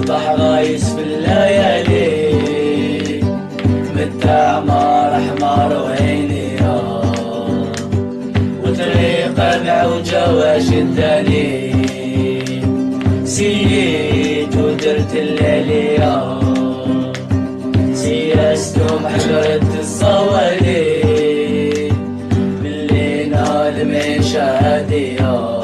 صبح غايس في الليالي، متى عمار حمار وعيني وطريقة معوجة وشداني، سيت ودرت الليلية سياستم حجرت الصوالي، باللينا المعيشة هادية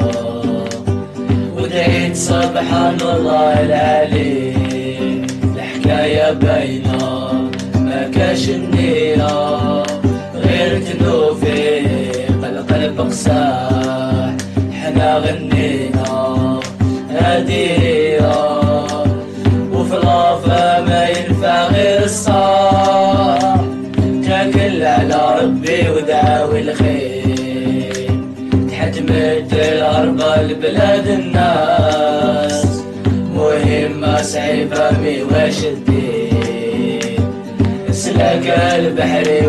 ودعيت سبحان الله العلي، الحكاية باينة ما كاش النية غير تنوفيق القلب قساح، حنا غنينا هدية وفي الغرفة ما ينفع غير الصاح، تاكل على ربي ودعاوي الخير، تحتمت الأربع لبلاد الناس، مهمة صعيبة ميواش الدين، سلاك البحر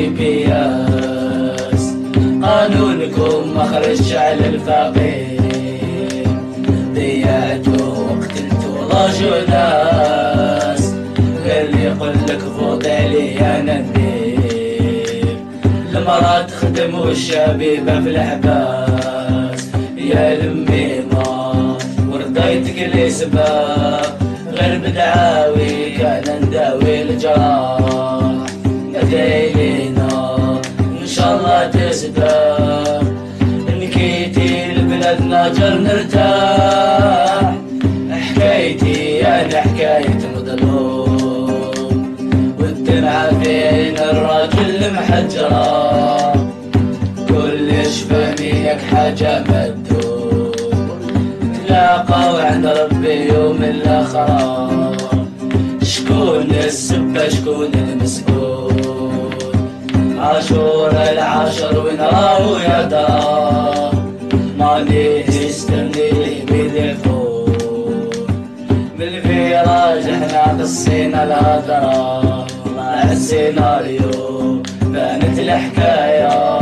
والجيبياس، قانونكم مخرج على الفقير، ضيعتوا وقتلتوا لاجو ناس، غير اللي يقولك فوت علي انا ندير، المرأة تخدم والشبيبة في الحباس، يا الميمة ورضيتك الاسباب، غير بدعاوي كان نداوي الجراح، ندعي لينا ان شاء الله تسبق، نكيتي لبلادنا جر نرتاح، حكايتي انا حكاية مظلوم، والدمعة بين الراجل محجرة، كلش فهميك حاجة مدوم، تلاقوا عند ربي يوم الآخرة، شكون السبة شكون المسؤول، عاشور العاشر وين راهو يا ترى، ماني يستني لي بالفول، بالفيراج احنا قصينا الهضرة، طلع السيناريو بانت الحكاية،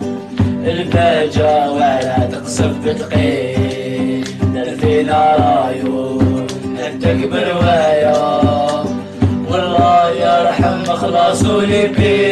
الفاجة وعلى تقصف بتقيل، دار فينا رايو حتى برواية، والله يرحم خلاص ولي بيه.